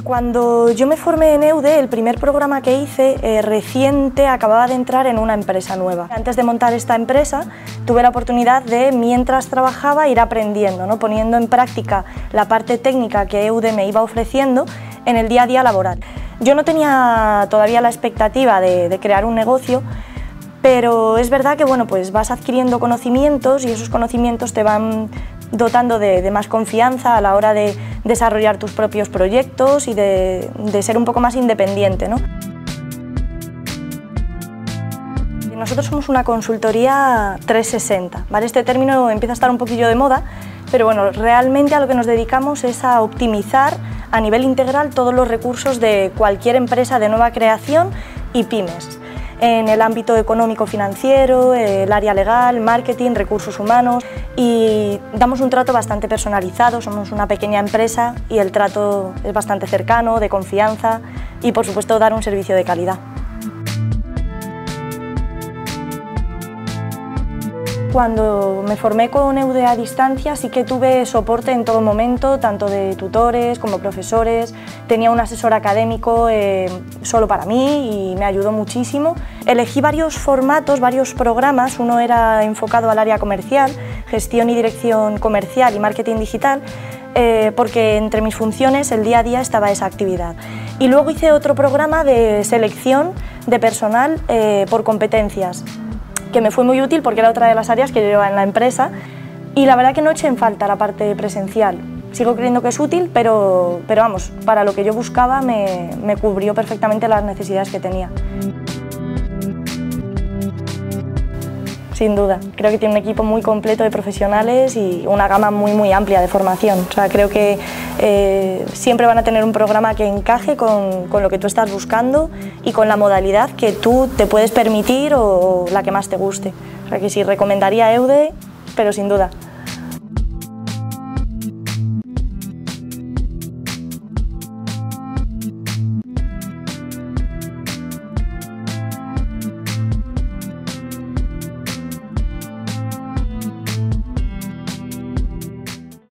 Cuando yo me formé en EUDE, el primer programa que hice, reciente acababa de entrar en una empresa nueva. Antes de montar esta empresa, tuve la oportunidad de, mientras trabajaba, ir aprendiendo, ¿no? Poniendo en práctica la parte técnica que EUDE me iba ofreciendo en el día a día laboral. Yo no tenía todavía la expectativa de crear un negocio, pero es verdad que bueno, pues vas adquiriendo conocimientos y esos conocimientos te van dotando de más confianza a la hora de desarrollar tus propios proyectos y de ser un poco más independiente, ¿no? Nosotros somos una consultoría 360, ¿vale? Este término empieza a estar un poquillo de moda, pero bueno, realmente a lo que nos dedicamos es a optimizar a nivel integral todos los recursos de cualquier empresa de nueva creación y pymes. En el ámbito económico-financiero, el área legal, marketing, recursos humanos, y damos un trato bastante personalizado. Somos una pequeña empresa y el trato es bastante cercano, de confianza y por supuesto dar un servicio de calidad. Cuando me formé con EUDE a distancia sí que tuve soporte en todo momento, tanto de tutores como profesores. Tenía un asesor académico solo para mí y me ayudó muchísimo. Elegí varios formatos, varios programas. Uno era enfocado al área comercial, gestión y dirección comercial y marketing digital, porque entre mis funciones el día a día estaba esa actividad. Y luego hice otro programa de selección de personal por competencias, que me fue muy útil porque era otra de las áreas que yo llevaba en la empresa y la verdad que no eché en falta la parte presencial. Sigo creyendo que es útil, pero vamos, para lo que yo buscaba me cubrió perfectamente las necesidades que tenía. Sin duda, creo que tiene un equipo muy completo de profesionales y una gama muy amplia de formación. O sea, creo que siempre van a tener un programa que encaje con lo que tú estás buscando y con la modalidad que tú te puedes permitir o la que más te guste. O sea, que sí, recomendaría EUDE, pero sin duda.